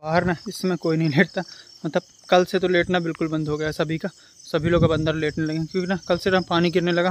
बाहर ना इस समय कोई नहीं लेटता, मतलब कल से तो लेटना बिल्कुल बंद हो गया सभी का। सभी लोग अब अंदर लेटने लगे क्योंकि ना कल से ना पानी गिरने लगा।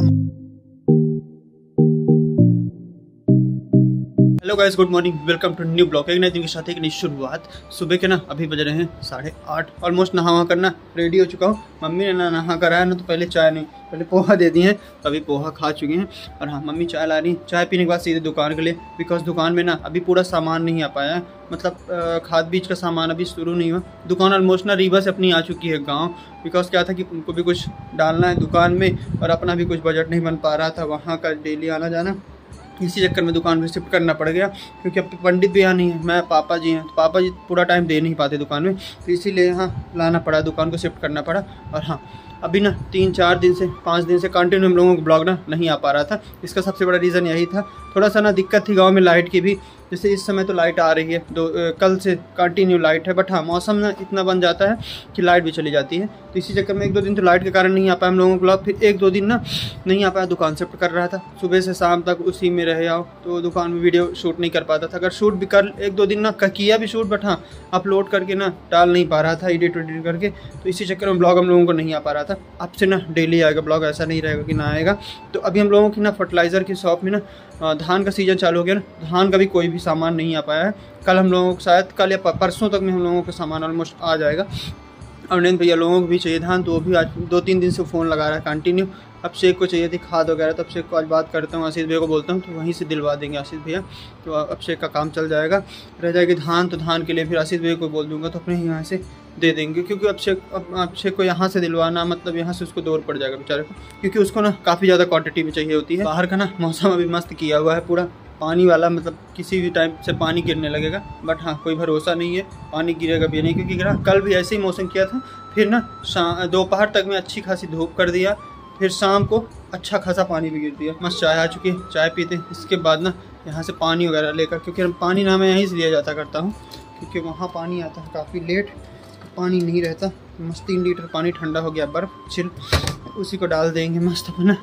Hello guys, good morning, welcome to new blog. एक नए दिन के साथ एक नई शुरुआत। सुबह के ना अभी बज रहे हैं 8:30, ऑलमोस्ट नहा करना रेडी हो चुका हूँ। मम्मी ने ना नहा कर आया ना, तो पहले चाय नहीं, पहले पोहा दे दिए हैं, तो अभी पोहा खा चुके हैं। और हाँ, मम्मी चाय ला रही हैं। चाय पीने के बाद सीधे दुकान के लिए, बिकॉज दुकान में ना अभी पूरा सामान नहीं आ पाया है, मतलब खाद बीज का सामान अभी शुरू नहीं हुआ। दुकान ऑलमोस्ट ना रीवा से अपनी आ चुकी है गाँव, बिकॉज क्या था कि उनको भी कुछ डालना है दुकान में और अपना भी कुछ बजट नहीं बन पा रहा था वहाँ का डेली आना जाना। इसी चक्कर में दुकान पे शिफ्ट करना पड़ गया, क्योंकि अब पंडित भी यहाँ नहीं है, मैं पापा जी हैं, तो पापा जी पूरा टाइम दे नहीं पाते दुकान में, तो इसीलिए यहाँ लाना पड़ा, दुकान को शिफ्ट करना पड़ा। और हाँ, अभी ना 3-4 दिन से 5 दिन से कंटिन्यू हम लोगों को ब्लॉग ना नहीं आ पा रहा था। इसका सबसे बड़ा रीज़न यही था। थोड़ा सा ना दिक्कत थी गांव में लाइट की भी, जैसे इस समय तो लाइट आ रही है, कल से कंटिन्यू लाइट है, बट हाँ मौसम ना इतना बन जाता है कि लाइट भी चली जाती है, तो इसी चक्कर में 1-2 दिन तो लाइट के कारण नहीं आ पाया हम लोगों को ब्लॉग। फिर 1-2 दिन ना नहीं आ पाया, दुकान शिफ्ट कर रहा था, सुबह से शाम तक उसी में रहे आओ, तो दुकान में वीडियो शूट नहीं कर पाता था। अगर शूट भी कर 1-2 दिन ना किया भी शूट, बट हाँ अपलोड करके ना डाल नहीं पा रहा था, एडिट करके, तो इसी चक्कर में ब्लॉग हम लोगों को नहीं आ पा रहा था। अब से ना डेली आएगा ब्लॉग, ऐसा नहीं रहेगा कि ना आएगा। तो अभी हम लोगों की ना फर्टिलाइज़र की शॉप में ना धान का सीज़न चालू हो गया ना, धान का भी कोई भी सामान नहीं आ पाया है। कल हम लोगों को शायद कल या परसों तक में हम लोगों का सामान ऑलमोस्ट आ जाएगा। और नहीं भैया लोगों को भी चाहिए धान, तो वो भी आज 2-3 दिन से फ़ोन लगा रहा है कंटिन्यू। अभिषेक को चाहिए थी खाद वगैरह, तो अभिषेक को आज बात करता हूँ, आशीष भैया को बोलता हूँ, तो वहीं से दिलवा देंगे आशीष भैया, तो अभिषेक का काम चल जाएगा। रह जाएगी धान, तो धान के लिए फिर आशीष भैया को बोल दूँगा, तो अपने यहाँ से दे देंगे, क्योंकि अभिषेक को यहाँ से दिलवाना, मतलब यहाँ से उसको दूर पड़ जाएगा बेचारे को, क्योंकि उसको ना काफ़ी ज़्यादा क्वांटिटी में चाहिए होती है। बाहर का ना मौसम अभी मस्त किया हुआ है पूरा पानी वाला, मतलब किसी भी टाइम से पानी गिरने लगेगा, बट हाँ कोई भरोसा नहीं है पानी गिरेगा भी नहीं, क्योंकि कल भी ऐसे ही मौसम किया था। फिर ना दोपहर तक में अच्छी खासी धूप कर दिया, फिर शाम को अच्छा खासा पानी भी गिर दिया। मस्त चाय आ चुकी है, चाय पीते, इसके बाद ना यहाँ से पानी वगैरह लेकर, क्योंकि पानी ना मैं यहीं से लिया जाता करता हूँ, क्योंकि वहाँ पानी आता है काफ़ी लेट, पानी नहीं रहता। मस्त 3 लीटर पानी ठंडा हो गया, बर्फ़ चिल, उसी को डाल देंगे मस्त अपना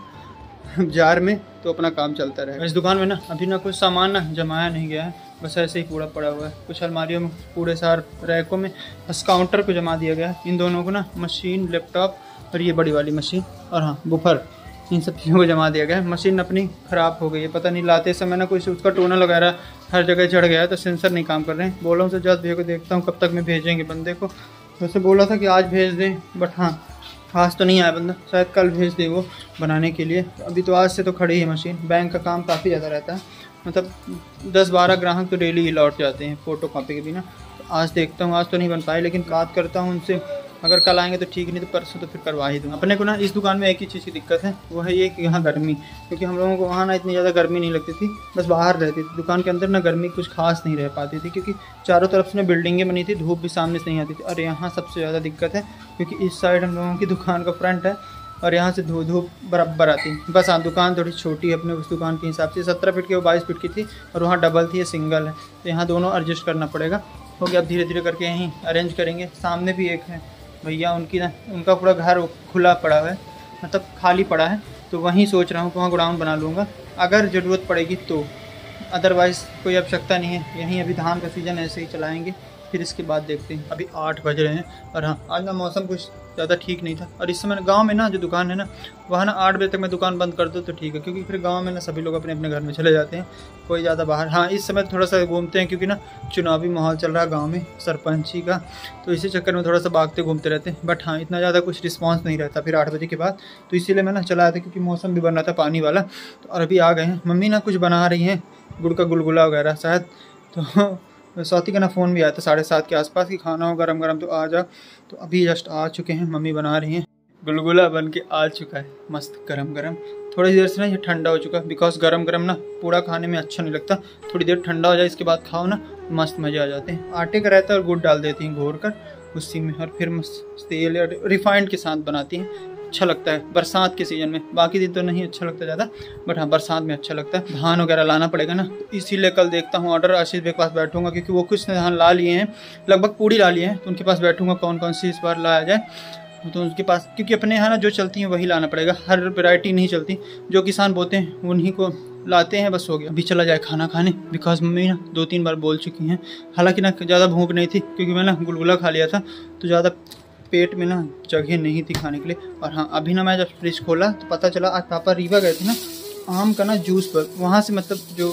जार में, तो अपना काम चलता रहेगा। इस दुकान में ना अभी ना कुछ सामान ना जमाया नहीं गया है, बस ऐसे ही पूरा पड़ा हुआ है, कुछ अलमारियों में, पूरे सारे रैकों में, बस काउंटर को जमा दिया गया है। इन दोनों को ना मशीन, लैपटॉप और ये बड़ी वाली मशीन और हाँ बुफर, इन सब चीज़ों को जमा दिया गया है। मशीन अपनी ख़राब हो गई है, पता नहीं लाते समय ना कुछ उसका टोनर वगैरह हर जगह चढ़ गया है, तो सेंसर नहीं काम कर रहे हैं। बोला हूँ सज्जाद भैया को, देखता हूँ कब तक में भेजेंगे बंदे को। वैसे बोला था कि आज भेज दें, बट हाँ आज तो नहीं आया बंदा, शायद कल भेज दे वो बनाने के लिए। अभी तो आज से तो खड़ी है मशीन। बैंक का काम काफ़ी ज़्यादा रहता है, मतलब 10-12 ग्राहक तो डेली ही लौट जाते हैं फ़ोटो कॉपी के बिना। तो आज देखता हूँ, आज तो नहीं बन पाई, लेकिन बात करता हूँ उनसे, अगर कल आएंगे तो ठीक, नहीं तो परसों तो फिर करवा ही दूँ। अपने को ना इस दुकान में एक ही चीज़ की दिक्कत है, वो है ये कि यहाँ गर्मी, क्योंकि हम लोगों को वहाँ ना इतनी ज़्यादा गर्मी नहीं लगती थी, बस बाहर रहती थी। दुकान के अंदर ना गर्मी कुछ खास नहीं रह पाती थी, क्योंकि चारों तरफ से ना बिल्डिंगें बनी थी, धूप भी सामने से नहीं आती थी। और यहाँ सबसे ज़्यादा दिक्कत है, क्योंकि इस साइड हम लोगों की दुकान का फ्रंट है और यहाँ से धूप बराबर आती है। बस हाँ, दुकान थोड़ी छोटी है अपने उस दुकान के हिसाब से, 17 फीट की वो 22 फीट की थी, और वहाँ डबल थी, ये सिंगल है, तो यहाँ दोनों एडजस्ट करना पड़ेगा। हो गया, अब धीरे धीरे करके यहीं अरेंज करेंगे। सामने भी एक है भैया, उनका पूरा घर खुला पड़ा है, मतलब खाली पड़ा है, तो वहीं सोच रहा हूँ कि वहाँ गोडाउन बना लूँगा अगर ज़रूरत पड़ेगी तो, अदरवाइज़ कोई आवश्यकता नहीं है। यहीं अभी धान का सीज़न ऐसे ही चलाएँगे, फिर इसके बाद देखते हैं। अभी 8 बज रहे हैं, और हाँ आज ना मौसम कुछ ज़्यादा ठीक नहीं था, और इस समय गांव में ना जो दुकान है ना, वहाँ ना 8 बजे तक मैं दुकान बंद कर दूँ तो ठीक है, क्योंकि फिर गांव में ना सभी लोग अपने अपने घर में चले जाते हैं, कोई ज़्यादा बाहर। हाँ इस समय थोड़ा सा घूमते हैं, क्योंकि ना चुनावी माहौल चल रहा है गाँव में, सरपंची का, तो इसी चक्कर में थोड़ा सा भागते घूमते रहते हैं। बट हाँ इतना ज़्यादा कुछ रिस्पॉन्स नहीं रहता फिर 8 बजे के बाद, तो इसीलिए मैं ना चला आया था, क्योंकि मौसम भी बन रहा था पानी वाला। तो और अभी आ गए हैं, मम्मी ना कुछ बना रही हैं, गुड़ का गुलगुला वगैरह शायद, तो स्वाति का ना फ़ोन भी आया था 7:30 के आसपास कि खाना हो गरम गरम, तो आ जा। तो अभी जस्ट आ चुके हैं, मम्मी बना रही हैं, गुलगुला बन के आ चुका है मस्त गरम गरम। थोड़ी देर से ना ये ठंडा हो चुका है, बिकॉज गरम गरम ना पूरा खाने में अच्छा नहीं लगता, थोड़ी देर ठंडा हो जाए इसके बाद खाओ ना, मस्त मज़े आ जाते हैं। आटे का रहता है और गुड़ डाल देती हैं घोर कर उसी में, और फिर मस्त तेल या रिफाइंड के साथ बनाती हैं, अच्छा लगता है बरसात के सीज़न में। बाकी दिन तो नहीं अच्छा लगता ज़्यादा, बट हाँ बरसात में अच्छा लगता है। धान वगैरह लाना पड़ेगा ना, इसीलिए कल देखता हूँ ऑर्डर, आशीष के पास बैठूंगा, क्योंकि वो कुछ धान ला लिए हैं, लगभग पूरी ला लिए हैं, तो उनके पास बैठूंगा कौन कौन सी इस बार लाया जाए, तो उनके पास, क्योंकि अपने यहाँ ना जो चलती हैं वही लाना पड़ेगा, हर वैरायटी नहीं चलती, जो किसान बोते हैं उन्हीं को लाते हैं, बस हो गया। अभी चला जाए खाना खाने, बिकॉज मम्मी ना 2-3 बार बोल चुकी हैं। हालांकि ना ज़्यादा भूख नहीं थी, क्योंकि मैं ना गुलगुला खा लिया था, तो ज़्यादा पेट में ना जगह नहीं थी खाने के लिए। और हाँ, अभी ना मैं जब फ्रिज खोला तो पता चला आज पापा रीवा गए थे ना, आम का ना जूस पर वहाँ से, मतलब जो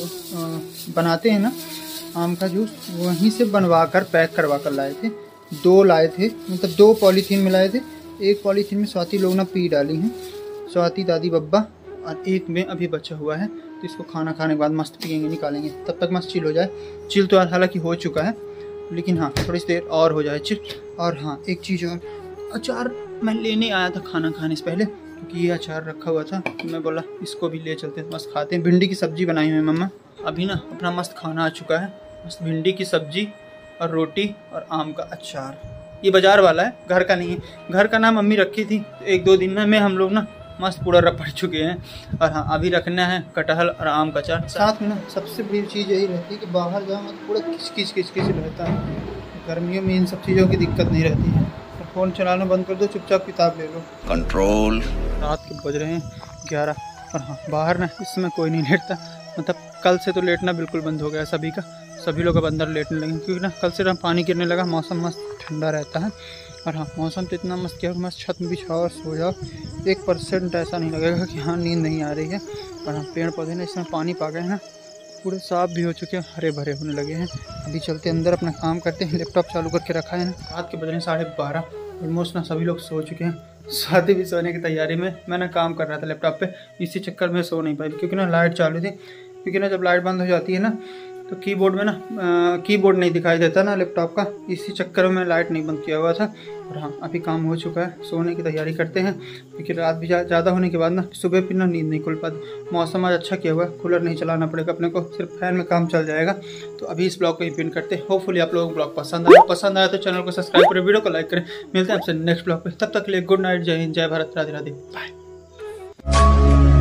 बनाते हैं ना आम का जूस, वहीं से बनवा कर पैक करवा कर लाए थे। 2 लाए थे, मतलब 2 पॉलीथीन में लाए थे। एक पॉलीथीन में स्वाति लोग ना पी डाली हैं, स्वाति, दादी, बब्बा, और एक में अभी बचा हुआ है। तो इसको खाना खाने के बाद मस्त पियेंगे, निकालेंगे, तब तक मस्त चिल हो जाए। चिल तो हालांकि हो चुका है, लेकिन हाँ थोड़ी सी देर और हो जाए चिल। और हाँ एक चीज़ और, अचार मैं लेने आया था खाना खाने से पहले, क्योंकि ये अचार रखा हुआ था, तो मैं बोला इसको भी ले चलते हैं, मस्त खाते हैं। भिंडी की सब्ज़ी बनाई हुई है मम्मा। अभी ना अपना मस्त खाना आ चुका है, मस्त भिंडी की सब्ज़ी और रोटी और आम का अचार। ये बाज़ार वाला है, घर का नहीं है। घर का नाम मम्मी रखी थी, तो 1-2 दिन में हम लोग ना मस्त पूरा रपड़ चुके हैं। और हाँ अभी रखना है कटहल और आम का अचार। साथ में ना सबसे बड़ी चीज़ यही रहती है कि बाहर जाओ मत, पूरा किच किच रहता है। गर्मियों में इन सब चीज़ों की दिक्कत नहीं रहती है। तो फ़ोन चलाना बंद कर दो, चुपचाप किताब ले लो, कंट्रोल। रात के बज रहे हैं 11। और हाँ बाहर ना इस समय कोई नहीं लेटता, मतलब कल से तो लेटना बिल्कुल बंद हो गया सभी का। सभी लोग अब अंदर लेटने लगे, क्योंकि ना कल से ना पानी गिरने लगा, मौसम मस्त ठंडा रहता है। और हाँ मौसम तो इतना मस्त किया, मस्त छत में बिछाओ और सो जाओ, 1% ऐसा नहीं लगेगा कि हाँ नींद नहीं आ रही है। और हाँ पेड़ पौधे ना इसमें पानी पा गए हैं ना, पूरे साफ भी हो चुके हैं, हरे भरे होने लगे हैं। अभी चलते अंदर अपना काम करते हैं। लैपटॉप चालू करके रखा है ना। रात के बज रहे हैं 12:30, ऑलमोस्ट ना सभी लोग सो चुके हैं। स्वाति भी सोने की तैयारी में, मैं काम कर रहा था लैपटॉप पे, इसी चक्कर में सो नहीं पाई, क्योंकि ना लाइट चालू थी। क्योंकि ना जब लाइट बंद हो जाती है ना, तो कीबोर्ड में ना कीबोर्ड नहीं दिखाई देता ना लैपटॉप का, इसी चक्कर में लाइट नहीं बंद किया हुआ था। और हाँ अभी काम हो चुका है, सोने की तैयारी करते हैं, क्योंकि रात भी ज़्यादा होने के बाद ना सुबह फिर ना नींद नहीं खुल पाती। मौसम आज अच्छा किया हुआ है, कूलर नहीं चलाना पड़ेगा अपने को, सिर्फ फैन में काम चल जाएगा। तो अभी इस ब्लॉग को ही पिन करते हैं। होपफुली आप लोगों को ब्लॉग पसंद आया तो चैनल को सब्सक्राइब करें, वीडियो को लाइक करें। मिलते हैं आपसे नेक्स्ट ब्लॉग पे, तब तक के लिए गुड नाइट, जय हिंद, जय भारत, राधे राधे, बाय।